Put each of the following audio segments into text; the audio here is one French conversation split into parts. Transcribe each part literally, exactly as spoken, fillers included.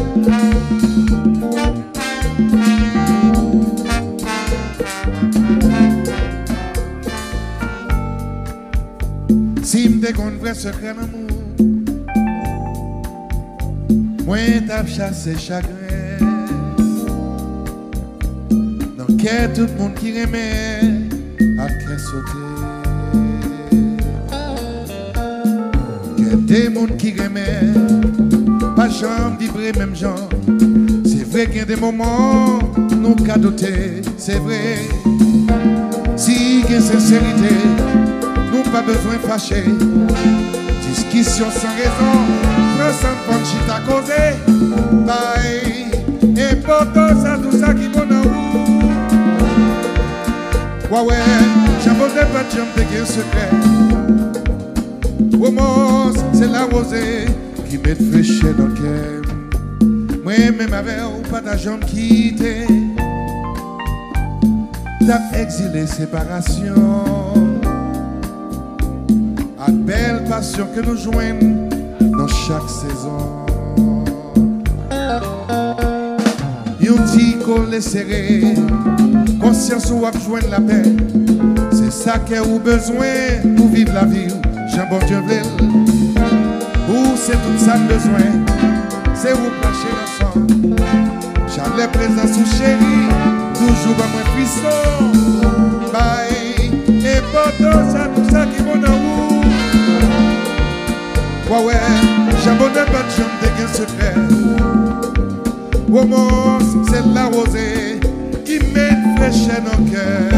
Si m'te kon vrai secret d'amour, moi t'as chassé chagrin. Dans quel tout le monde qui remet à qu'est sauter. Quel des monde qui remet, pas jambe vibrer même genre. C'est vrai qu'il y a des moments nous cadoter, c'est vrai. Si il y a sincérité, nous pas besoin de fâcher. Discussion sans raison, prends sans punchit à causer. Bye, important ça, tout ça qui bon en vous. Ouais, ouais, j'en ai pas de jambe de secret. Romance, c'est la rosée qui met fraîcheur dans le cœur. Moi-même avec ou pas ta jambe quittée. T'as exilé séparation. À belle passion que nous joignons dans chaque saison. Yon dit qu'on les serré, conscience ou à joindre la paix. C'est ça qu'est ou besoin pour vivre la vie. Jean-Bon Dieu-Ville, ou c'est tout ça le besoin. C'est où placher l'ensemble. Chalet présence ou chéri, toujours pas moins puissant. Bye, important ça, tout ça qui m'en a où. Ouais, ouais, j'abonnais pas de jambe de gain secret. Romance, c'est la rosée qui met fraîcheur dans le cœur.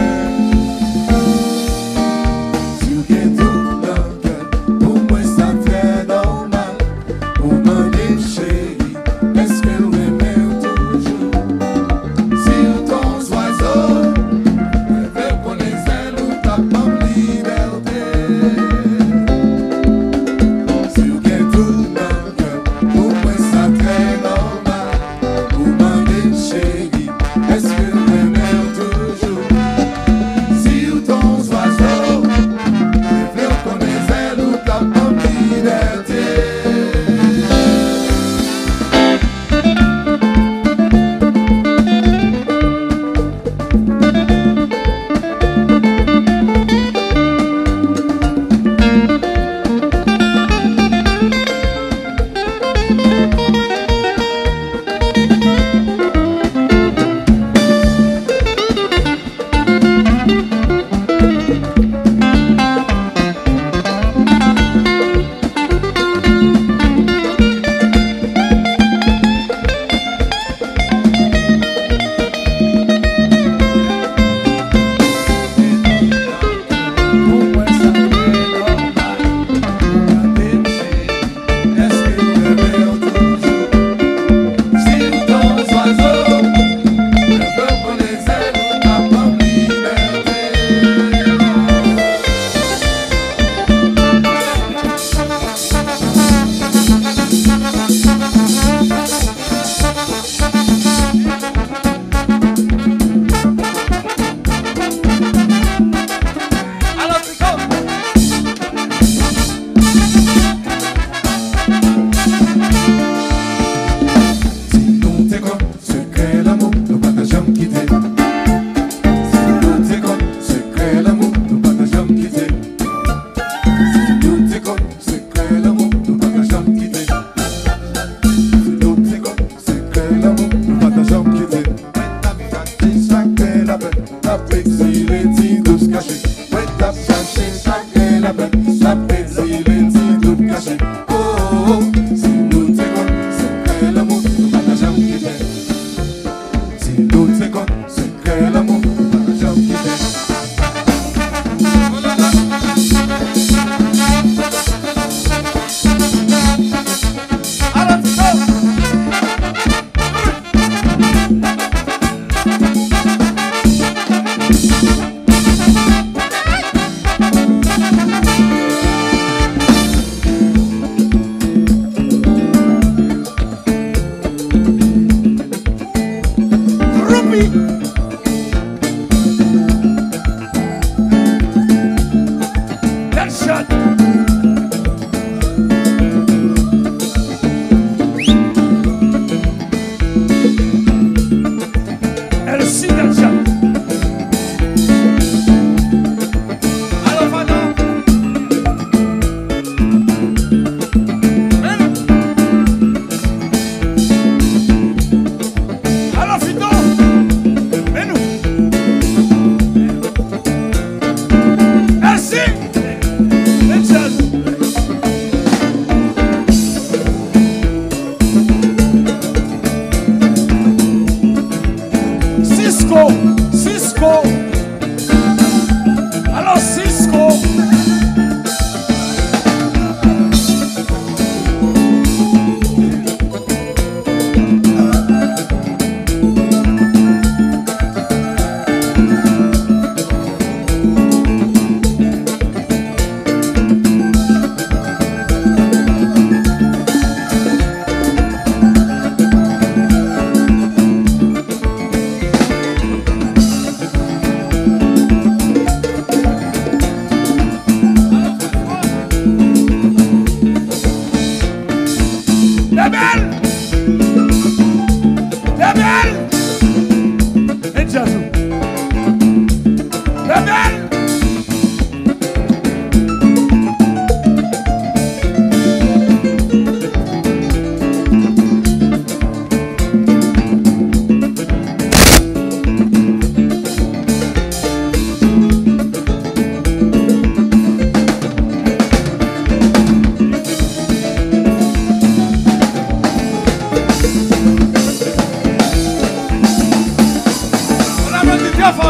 Si vous avez tout dans le cœur, pour moi ça fait normal. Pour m'en dire chérie, est-ce que vous aimez toujours? Si vous tombez oiseau, rêvez pour les ailes ou tapez en liberté.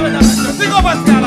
mesdames et messieurs. Sigo Pascal.